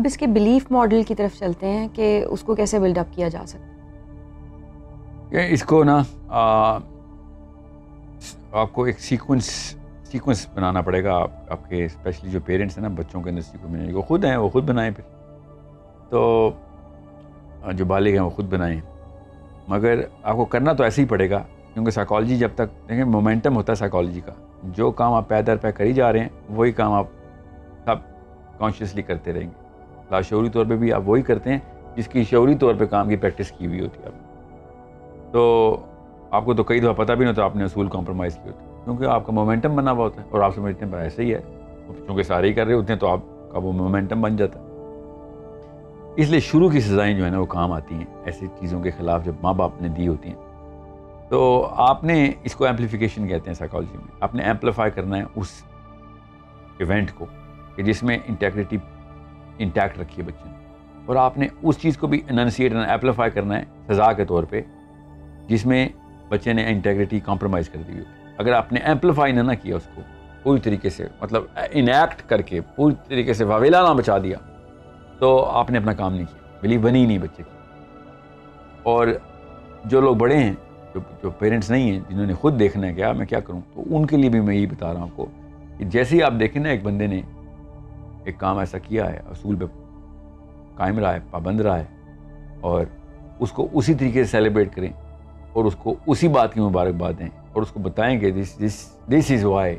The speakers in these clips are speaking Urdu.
اب اس کے بلیف ماڈل کی طرف چلتے ہیں کہ اس کو کیسے بلڈ اپ کیا جا سکتا ہے. اس کو نا آپ کو ایک سیکوینس بنانا پڑے گا. آپ کے اسپیشلی جو پیرنٹس ہیں نا بچوں کے اندر سیکوینس وہ خود ہیں، وہ خود بنائیں. پھر تو جو بالغ ہیں وہ خود بنائیں. مگر آپ کو کرنا تو ایسے ہی پڑے گا، کیونکہ سائیکالوجی جب تک دیکھیں مومنٹم ہوتا ہے سائیکالوجی کا. جو کام آپ پے در پے کری جا رہے ہیں وہی کام آپ سب کانشیسلی کرتے رہیں گے. لاشعوری طور پہ بھی آپ وہی کرتے ہیں جس کی شعوری طور پہ کام کی پریکٹس کی ہوئی ہوتی ہے آپ. تو آپ کو تو کئی دفعہ پتہ بھی نہیں ہوتا آپ نے اصول کمپرومائز کیے ہوتے ہیں، کیونکہ آپ کا مومنٹم بنا ہوا ہوتا ہے اور آپ سمجھتے ہیں ایسے ہی ہے، چونکہ سارے ہی کر رہے ہوتے ہیں تو آپ کا وہ مومنٹم بن جاتا ہے. اس لیے شروع کی سزائیں جو ہیں نا وہ کام آتی ہیں ایسی چیزوں کے خلاف جب ماں باپ نے دی ہوتی ہیں. تو آپ نے اس کو ایمپلیفیکیشن کہتے ہیں سائیکالوجی میں. آپ نے ایمپلیفائی کرنا ہے اس ایونٹ کو کہ جس میں انٹیگریٹی انٹیکٹ رکھی ہے بچے نے، اور آپ نے اس چیز کو بھی اننسیٹ اینڈ ایمپلیفائی کرنا ہے سزا کے طور پہ جس میں بچے نے انٹیگریٹی کمپرومائز کر دی ہوئی. اگر آپ نے ایمپلیفائی نہ کیا اس کو پوری طریقے سے، مطلب انیکٹ کر کے پوری طریقے سے واویلا نہ بچا دیا، تو آپ نے اپنا کام نہیں کیا، بلیو بنی ہی نہیں بچے کی. اور جو لوگ بڑے ہیں جو پیرنٹس نہیں ہیں جنہوں نے خود دیکھنا ہے کہ میں کیا کروں، تو ان کے لیے بھی میں یہی بتا رہا ہوں آپ کو کہ جیسے ہی آپ دیکھیں نا ایک بندے نے ایک کام ایسا کیا ہے، اصول پہ قائم رہا ہے، پابند رہا ہے، اور اس کو اسی طریقے سے سیلیبریٹ کریں اور اس کو اسی بات کی مبارکباد دیں اور اس کو بتائیں کہ this is why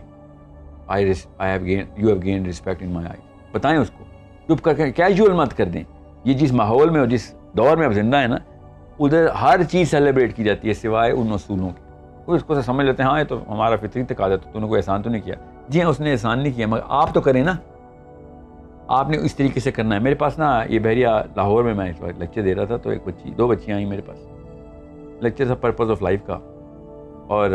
you have gained respect in my eye. بتائیں اس کو، چپ کر کے کیجول مت کر دیں. یہ جس ماحول میں اور جس دور میں اب زندہ ہے نا، ادھر ہر چیز سیلیبریٹ کی جاتی ہے سوائے ان اصولوں کے. وہ اس کو سمجھ لیتے ہیں ہاں یہ تو ہمارا فطری تقاضا ہے، تو نے کوئی احسان تو نہیں کیا. جی ہاں، اس نے احسان نہیں کیا، مگر آپ تو کریں نا. آپ نے اس طریقے سے کرنا ہے. میرے پاس نا یہ بحریہ لاہور میں اس وقت لیکچر دے رہا تھا، تو دو بچیاں آئیں میرے پاس. لیکچر تھا پرپز آف لائف کا، اور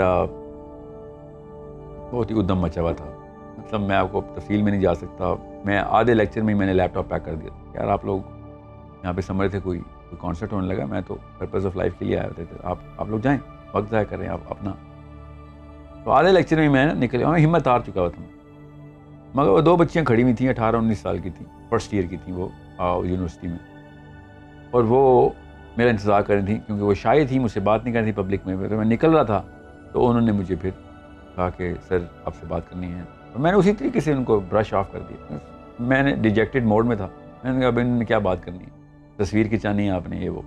بہت ہی ادھم مچا ہوا تھا. مطلب میں آپ کو تفصیل میں نہیں جا سکتا. میں آدھے لیکچر میں نے لیپ ٹاپ پیک کر دیا. یار آپ لوگ یہاں پہ سمجھ رہے تھے کوئی کانسرٹ ہونے لگا، میں تو پرپز آف لائف کے لیے آئے ہوتے تھے. آپ لوگ جائیں، وقت ضائع کر رہے ہیں آپ اپنا. تو آدھے لیکچر میں نکل گیا، میں ہمت ہار چکا ہوا تھا. مگر وہ دو بچیاں کھڑی ہوئی تھیں، 18-19 سال کی تھیں، فرسٹ ایئر کی تھیں وہ یونیورسٹی میں. اور وہ میرا انتظار کر رہی تھیں کیونکہ وہ شائع تھیں، مجھ سے بات نہیں کر رہی تھی پبلک میں. تو میں نکل رہا تھا تو انہوں نے مجھے پھر کہا کہ سر آپ سے بات کرنی ہے. اور میں نے اسی طریقے سے ان کو برش آف کر دیا. میں نے ڈیجیکٹڈ موڈ میں تھا. میں نے کہا اب انہوں نے کیا بات کرنی ہے، تصویر کھنچانی ہے آپ نے، یہ وہ.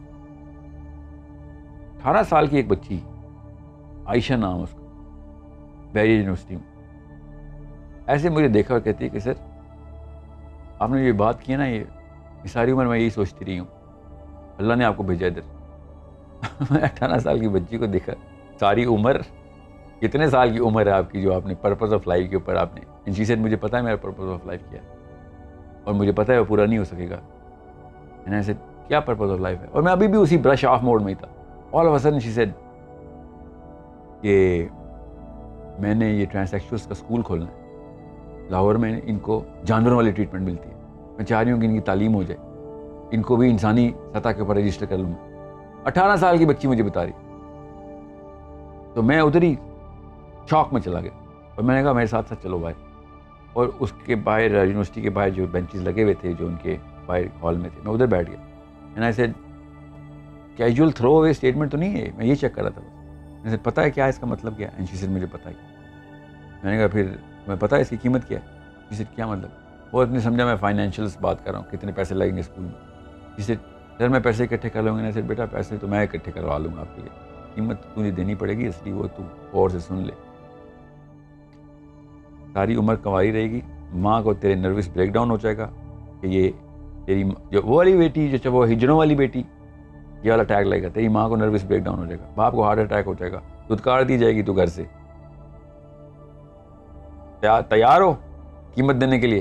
18 سال کی ایک بچی، عائشہ نام اس کا، بحریہ یونیورسٹی میں، ایسے مجھے دیکھا اور کہتی ہے کہ سر آپ نے یہ بات کی ہے نا، یہ ساری عمر میں یہی سوچتی رہی ہوں، اللہ نے آپ کو بھیجا ادھر. میں 18 سال کی بچی کو دیکھا. ساری عمر، کتنے سال کی عمر ہے آپ کی جو آپ نے پرپز آف لائف کے اوپر آپ نے انشی سے مجھے پتا ہے میرا پرپز آف لائف کیا ہے اور مجھے پتا ہے وہ پورا نہیں ہو سکے گا. میں نے ایسے کیا پرپز آف لائف ہے، اور میں ابھی بھی اسی برش آف موڈ میں ہی تھا. All of a sudden she said کہ میں نے یہ ٹرانسیکشوئلس کا اسکول کھولنا ہے لاہور میں. ان کو جانوروں والی ٹریٹمنٹ ملتی ہے، میں چاہ رہی ہوں کہ ان کی تعلیم ہو جائے، ان کو بھی انسانی سطح کے اوپر رجسٹر کر لوں. 18 سال کی بچی مجھے بتا رہی. تو میں ادھر ہی شوق میں چلا گیا اور میں نے کہا میرے ساتھ ساتھ چلو بھائی. اور اس کے باہر یونیورسٹی کے باہر جو بینچز لگے ہوئے تھے جو ان کے باہر ہال میں تھے، میں ادھر بیٹھ گیا. میں نے ایسے کیجول تھرو اوے اسٹیٹمنٹ تو نہیں ہے، میں یہ چیک کر رہا تھا. میں پتہ ہے کیا اس کا مطلب کیا ہے؟ انشی سے مجھے پتہ ہے. میں نے کہا پھر میں پتہ ہے اس کی قیمت کیا ہے؟ جسے کیا مطلب؟ وہ اتنے سمجھا میں فائنینشیلس بات کر رہا ہوں، کتنے پیسے لگیں گے اسکول میں. جسے سر میں پیسے اکٹھے کر لوں گا. سر بیٹا پیسے تو میں اکٹھے کروا لوں گا آپ کے لیے، قیمت تجھے دینی پڑے گی، اس لیے وہ تو اور سے سن لے. ساری عمر کنواری رہے گی، ماں کو تیرے نروس بریک ڈاؤن ہو جائے گا کہ یہ تیری جو وہ والی بیٹی جو وہ ہجڑوں والی بیٹی، یہ والا ٹیگ لگے گا. تیری ماں کو نروس بریک ڈاؤن ہو جائے گا، باپ کو ہارٹ اٹیک ہو جائے گا، دھتکار دی جائے گی تو گھر سے. تیار ہو قیمت دینے کے لیے؟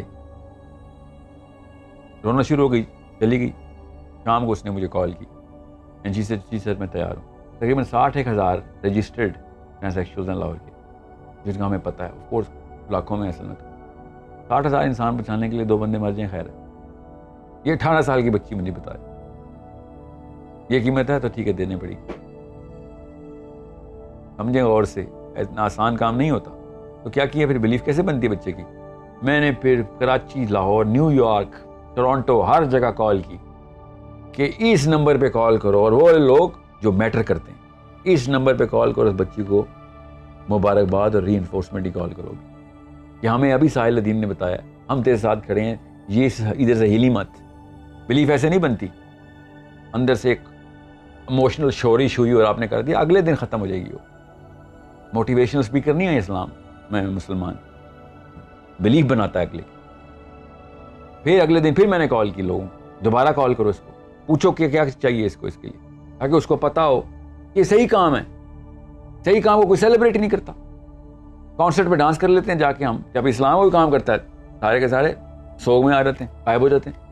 رونا شروع ہو گئی، چلی گئی. شام کو اس نے مجھے کال کی، انشی سے جی سر میں تیار ہوں. تقریباً 61,000 رجسٹرڈ ٹرانسیکشنز ہیں لاہور کے، جن کا ہمیں پتہ ہے. آف کورس لاکھوں میں اصل میں تو 60,000 انسان بچانے کے لیے 2 بندے مر جائیں خیر ہے. یہ 18 سال کی بچی مجھے بتا رہی، یہ قیمت ہے تو ٹھیک ہے دینے پڑی. سمجھیں غور سے، اتنا آسان کام نہیں ہوتا. تو کیا کیا پھر؟ بلیف کیسے بنتی ہے بچے کی؟ میں نے پھر Karachi, Lahore, New York, Toronto ہر جگہ کال کی کہ اس نمبر پہ کال کرو، اور وہ لوگ جو میٹر کرتے ہیں اس نمبر پہ کال کرو، اس بچی کو مبارکباد اور ری انفورسمنٹ ہی کال کرو گے کہ ہمیں ابھی ساحل الدین نے بتایا، ہم تیرے ساتھ کھڑے ہیں، یہ ادھر سے ہلی مت. بلیف ایسے نہیں بنتی، اندر سے ایک ایموشنل شورش ہوئی اور آپ نے کر دیا، اگلے دن ختم ہو جائے گی. وہ موٹیویشنل اسپیکر نہیں ہے اسلام میں، مسلمان بلیف بناتا ہے اگلے. پھر اگلے دن پھر میں نے کال کی لوگوں، دوبارہ کال کرو اس کو، پوچھو کہ کیا چاہیے اس کو، اس کے لیے تاکہ اس کو پتا ہو کہ صحیح کام ہے. صحیح کام کو کوئی سیلیبریٹ نہیں کرتا. کانسرٹ پہ ڈانس کر لیتے ہیں جا کے ہم، جب اسلام کوئی کام کرتا ہے سارے کے سارے سوگ میں آ جاتے ہیں، غائب ہو جاتے ہیں.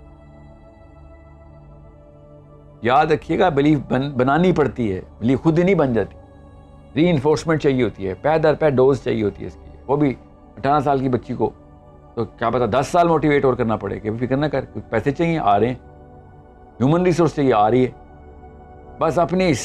یاد رکھیے گا بلیف بنانی پڑتی ہے، بلیف خود ہی نہیں بن جاتی. ری انفورسمنٹ چاہیے ہوتی ہے، پے در پے ڈوز چاہیے ہوتی ہے اس کی. وہ بھی 18 سال کی بچی کو تو کیا پتا 10 سال موٹیویٹ اور کرنا پڑے کہ فکر نہ کر، پیسے چاہیے آ رہے ہیں، ہیومن ریسورس چاہیے آ رہی ہے. بس اپنے اس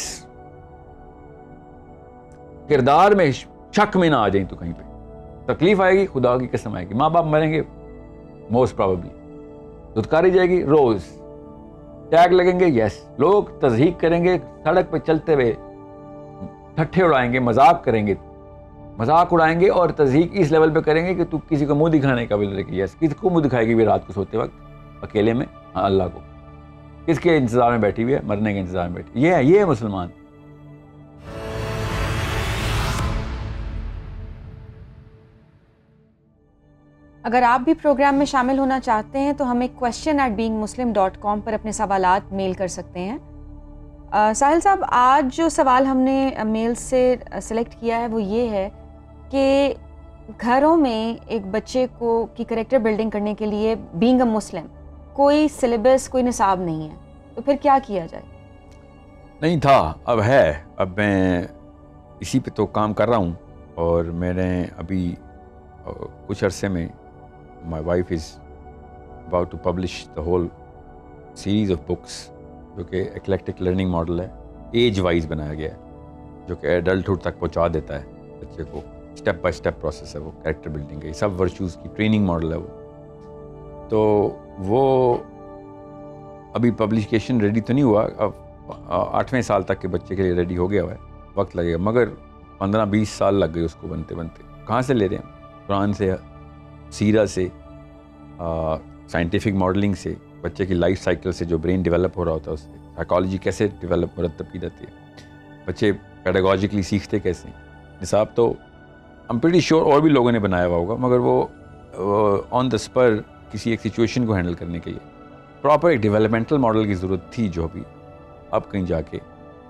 کردار میں شک میں نہ آ جائیں تو کہیں پہ تکلیف آئے گی، خدا کی قسم آئے گی. ماں باپ مریں گے موسٹ پرابیبلی، دھتکاری جائے گی روز، ٹیگ لگیں گے یس، لوگ تضحیق کریں گے، سڑک پہ چلتے ہوئے ٹھٹھے اڑائیں گے، مذاق کریں گے، مذاق اڑائیں گے اور تضحیق اس لیول پہ کریں گے کہ تو کسی کو منہ دکھانے کا قابل رہے. یس، کس کو منہ دکھائے گی بھی رات کو سوتے وقت اکیلے میں؟ ہاں اللہ کو. کس کے انتظار میں بیٹھی ہوئی ہے؟ مرنے کے انتظار میں بیٹھی. یہ ہے مسلمان. اگر آپ بھی پروگرام میں شامل ہونا چاہتے ہیں تو ہمیں question@beingmuslim.com پر اپنے سوالات میل کر سکتے ہیں. ساحل صاحب، آج جو سوال ہم نے میل سے سلیکٹ کیا ہے وہ یہ ہے کہ گھروں میں ایک بچے کی کریکٹر بلڈنگ کرنے کے لیے بینگ اے مسلم کوئی سلیبس، کوئی نصاب نہیں ہے، تو پھر کیا کیا جائے؟ نہیں تھا، اب ہے. اب میں اسی پہ تو کام کر رہا ہوں، اور میں نے ابھی کچھ عرصے میں my wife is about to publish the whole series of books جو کہ ایکلیکٹک لرننگ ماڈل ہے، ایج وائز بنایا گیا ہے، جو کہ ایڈلٹہڈ تک پہنچا دیتا ہے بچے کو. اسٹیپ بائی اسٹیپ پروسیس ہے وہ کریکٹر بلڈنگ کا، یہ سب ورچوز کی ٹریننگ ماڈل ہے وہ. تو وہ ابھی پبلیکیشن ریڈی تو نہیں ہوا، اب 8ویں سال تک کے بچے کے لیے ریڈی ہو گیا ہوا ہے، وقت لگے گا، مگر 15-20 سال لگ گئے اس کو بنتے بنتے. کہاں سے لے رہے ہیں؟ قرآن سے، سیرہ سے، سائنٹیفک ماڈلنگ سے، بچے کی لائف سائیکل سے، جو برین ڈیولپ ہو رہا ہوتا ہے اس سے، سائیکالوجی کیسے ڈیولپ مرتب کی جاتی ہے، بچے پیڈاگوجیکلی سیکھتے کیسے ہیں. نصاب تو I'm pretty sure اور بھی لوگوں نے بنایا ہوا ہوگا، مگر وہ آن دا اسپر کسی ایک سچویشن کو ہینڈل کرنے کے لیے پراپر ایک ڈیولپمنٹل ماڈل کی ضرورت تھی، جو اب کہیں جا کے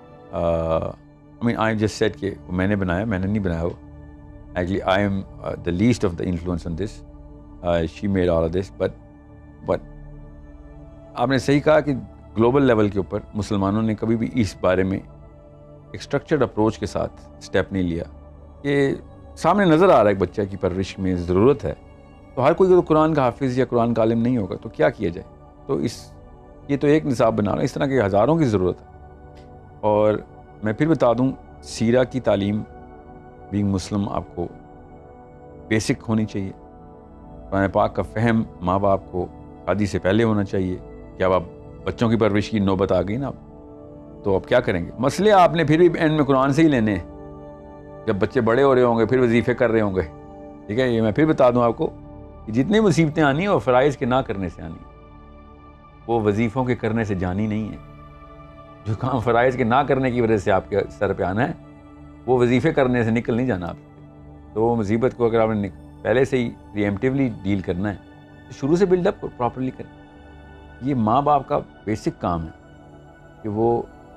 I just said کہ میں نے بنایا، میں نے نہیں بنایا. وہ actually I am the least of the influence on this. She made all of this, but آپ نے صحیح کہا کہ گلوبل لیول کے اوپر مسلمانوں نے کبھی بھی اس بارے میں ایک اسٹرکچرڈ اپروچ کے ساتھ اسٹیپ نہیں لیا. کہ سامنے نظر آ رہا ہے کہ بچہ کی پرورش میں ضرورت ہے، تو ہر کوئی تو قرآن کا حافظ یا قرآن کا عالم نہیں ہوگا، تو کیا کیا جائے؟ تو یہ تو ایک نصاب بنا رہا ہے، اس طرح کے ہزاروں کی ضرورت ہے. اور میں پھر بتا دوں، سیرہ کی تعلیم بینگ مسلم آپ کو بیسک ہونی چاہیے. قرآن پاک کا فہم ماں باپ کو شادی سے پہلے ہونا چاہیے کہ اب آپ بچوں کی پرورش کی نوبت آ گئی نا، تو اب کیا کریں گے؟ مسئلے آپ نے پھر بھی اینڈ میں قرآن سے ہی لینے ہیں. جب بچے بڑے ہو رہے ہوں گے، پھر وظیفے کر رہے ہوں گے، ٹھیک ہے. یہ میں پھر بتا دوں آپ کو کہ جتنی مصیبتیں آنی ہیں وہ فرائض کے نہ کرنے سے آنی ہیں، وہ وظیفوں کے کرنے سے جانی نہیں ہے. جو کام فرائض کے نہ کرنے کی وجہ سے آپ کے سر پہ آنا ہے، وہ وظیفے کرنے سے نکل نہیں جانا آپ سے. تو وہ مصیبت کو اگر آپ نے پہلے سے ہی پری ایمپٹیولی ڈیل کرنا ہے تو شروع سے بلڈ اپ پراپرلی کریں. یہ ماں باپ کا بیسک کام ہے کہ وہ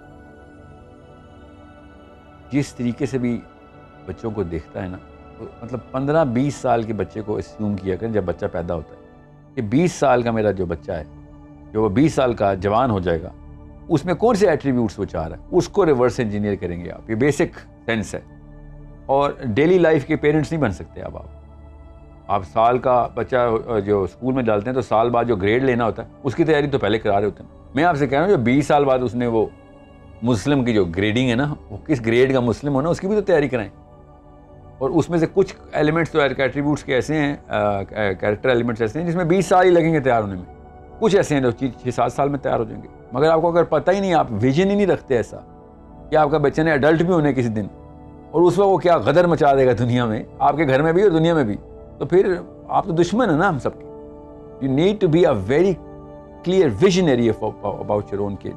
جس طریقے سے بھی بچوں کو دیکھتا ہے نا، مطلب 15-20 سال کے بچے کو اسیوم کیا کریں جب بچہ پیدا ہوتا ہے کہ 20 سال کا میرا جو بچہ ہے، جو وہ 20 سال کا جوان ہو جائے گا، اس میں کون سے ایٹریبیوٹس وہ چاہ رہا ہے، اس کو ریورس انجینئر کریں گے آپ. یہ بیسک سینس ہے. اور ڈیلی لائف کے پیرنٹس نہیں بن سکتے. اب آپ سال کا بچہ جو اسکول میں ڈالتے ہیں تو سال بعد جو گریڈ لینا ہوتا ہے اس کی تیاری تو پہلے کرا رہے ہوتے ہیں. میں آپ سے کہہ رہا ہوں جو 20 سال بعد اس نے وہ مسلم کی جو گریڈنگ ہے نا، وہ کس گریڈ کا مسلم ہونا، اس کی بھی تو تیاری کرائیں. اور اس میں سے کچھ ایلیمنٹس تو ایٹریبیوٹس کے ایسے ہیں، کیریکٹر ایلیمنٹس ایسے ہیں جس میں 20 سال ہی لگیں گے تیار ہونے میں. کچھ ایسے ہیں جو 6-7 سال میں تیار ہو جائیں گے. مگر آپ کو اگر پتہ ہی نہیں, آپ ویژن ہی نہیں رکھتے ایسا کہ آپ کا بچے نے ایڈلٹ بھی ہونے کسی دن, اور اس وقت وہ کیا غدر مچا دے گا دنیا میں, آپ کے گھر میں بھی اور دنیا میں بھی, تو پھر آپ تو دشمن ہیں نا ہم سب کے. You need to be a very clear visionary about your own kid,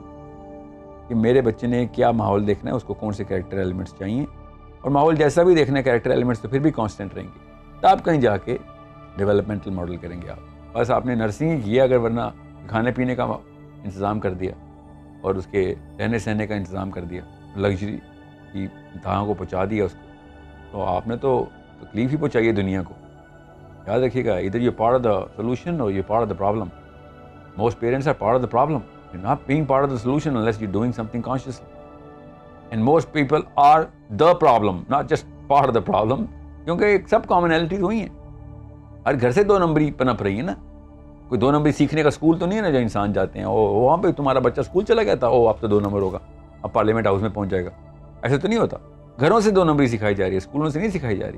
کہ میرے بچے نے کیا ماحول دیکھنا ہے, اس کو کون سے کریکٹر ایلیمنٹس چاہیے, اور ماحول جیسا بھی دیکھنا ہے کریکٹر ایلیمنٹس تو پھر بھی کانسٹنٹ رہیں گے, تو آپ کہیں جا کے ڈیولپمنٹل ماڈل کریں گے. آپ بس آپ نے نرسنگ ہی کیا, اگر ورنہ کھانے پینے کا انتظام کر دیا اور اس کے رہنے سہنے کا انتظام کر دیا, لگژری کی انتہا کو پہنچا دیا اس کو, تو آپ نے تو تکلیف ہی پہنچائی ہے دنیا کو. یاد رکھیے گا, ادھر یہ پارٹ آف دا سولوشن اور یہ part of the problem. Most parents are part of the problem, you're not being part of the solution unless you're doing something consciously. And most people are the problem, not just part of the problem, کیونکہ سب commonalities ہوئی ہیں. ہر گھر سے 2 نمبری پنپ رہی ہے نا, کوئی 2 نمبری سیکھنے کا اسکول تو نہیں ہے نا جو انسان جاتے ہیں, وہاں پہ تمہارا بچہ اسکول چلا گیا تھا, اب تو 2 نمبر ہوگا, اب پارلیمنٹ ہاؤس میں پہنچ جائے گا. ایسے تو نہیں ہوتا. گھروں سے 2 نمبری سکھائی جا رہی ہے, اسکولوں سے نہیں سکھائی جا رہی.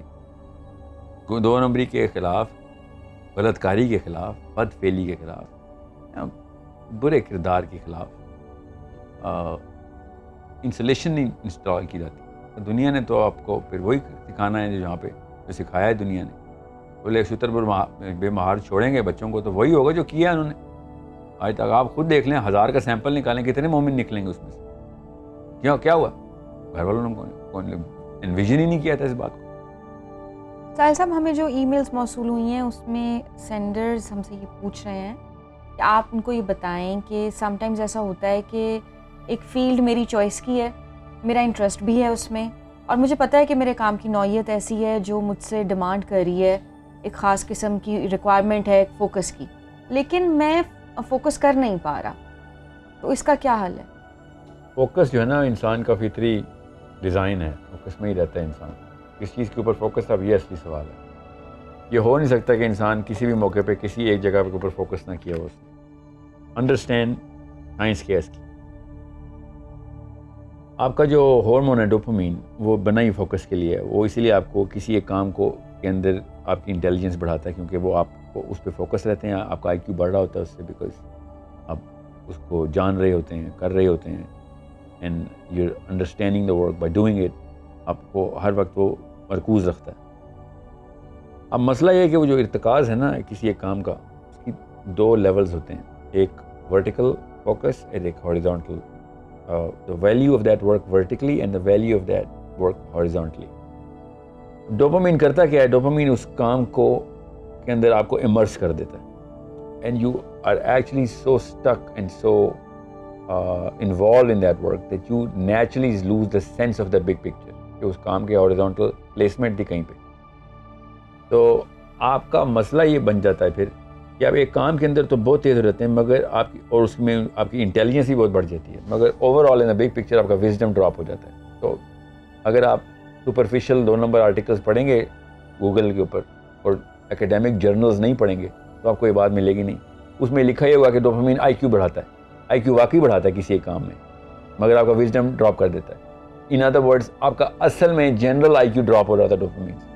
کوئی 2 نمبری کے خلاف, غلط کاری کے خلاف, بد فعلی کے خلاف, برے کردار کے خلاف انسلیشن نہیں انسٹال کی جاتی. دنیا نے تو آپ کو پھر وہی سکھانا ہے جہاں پہ جو سکھایا ہے دنیا نے. بولے شتر بے مہار چھوڑیں گے بچوں کو تو وہی ہوگا جو کیا ہے انہوں نے آج تک. آپ خود دیکھ لیں, 1000 کا سیمپل نکالیں, کتنے مومن نکلیں گے اس میں سے. کیا ہوا, گھر والوں نے انویژن ہی نہیں کیا تھا اس بات کو. ساحل صاحب, ہمیں جو ای میلز موصول ہوئی ہیں اس میں سینڈرز ہم سے یہ پوچھ رہے ہیں کہ آپ ان کو یہ بتائیں کہ سم ٹائمز ایسا ہوتا ہے کہ ایک فیلڈ میری چوائس کی ہے, میرا انٹرسٹ بھی ہے اس میں, اور مجھے پتہ ہے کہ میرے کام کی نوعیت ایسی ہے جو مجھ سے ڈیمانڈ کر رہی ہے, ایک خاص قسم کی ریکوائرمنٹ ہے ایک فوکس کی, لیکن میں فوکس کر نہیں پا رہا, تو اس کا کیا حل ہے؟ فوکس جو ہے نا انسان کا فطری ڈیزائن ہے, فوکس میں ہی رہتا ہے انسان. کس چیز کے اوپر فوکس, اب یہ اصلی سوال ہے. یہ ہو نہیں سکتا کہ انسان کسی بھی موقع پہ کسی ایک جگہ کے اوپر فوکس نہ کیا ہو. اس نے انڈرسٹینڈ سائنس کیا اس کی. آپ کا جو ہارمون ہے ڈوپامین, وہ بنا ہی فوکس کے لیے ہے. وہ اسی لیے آپ کو کسی ایک کام کو کے اندر آپ کی انٹیلیجنس بڑھاتا ہے, کیونکہ وہ آپ کو اس پہ فوکس رہتے ہیں. آپ کا آئی کیو بڑھ رہا ہوتا ہے اس سے, بیکاز آپ اس کو جان رہے ہوتے ہیں, کر رہے ہوتے ہیں, and you are understanding the work by doing it. آپ کو ہر وقت وہ مرکوز رکھتا ہے. اب مسئلہ یہ ہے کہ وہ جو ارتکاز ہے نا کسی ایک کام کا, اس کی 2 لیولز ہوتے ہیں, ایک ورٹیکل فوکس اور ایک horizontal. the value of that work vertically and the value of that work horizontally. Dopamine کرتا کیا ہے, ڈوپامین اس کام کو کے اندر آپ کو امرس کر دیتا ہے, and you are actually so stuck and so involved in that work that you naturally lose the sense of the big picture کہ اس کام کے horizontal placement تھی کہیں پہ. تو آپ کا مسئلہ یہ بن جاتا ہے پھر کہ آپ ایک کام کے اندر تو بہت تیز رہتے ہیں, مگر آپ کی اور اس میں آپ کی انٹیلیجنس ہی بہت بڑھ جاتی ہے, مگر overall in the big picture آپ کا وزڈم ڈراپ ہو جاتا ہے. تو اگر آپ سپرفیشل 2 نمبر آرٹیکلس پڑھیں گے گوگل کے اوپر اور اکیڈیمک جرنلز نہیں پڑھیں گے تو آپ کو یہ بات ملے گی نہیں. اس میں لکھا ہی ہوگا کہ ڈوپامین آئی کیو بڑھاتا ہے. آئی کیو واقعی بڑھاتا ہے کسی ایک کام میں, مگر آپ کا وزڈم ڈراپ کر دیتا ہے. ان ادر ورڈس آپ کا اصل میں جنرل آئی کیو ڈراپ ہو رہا تھا ڈوپامین سے.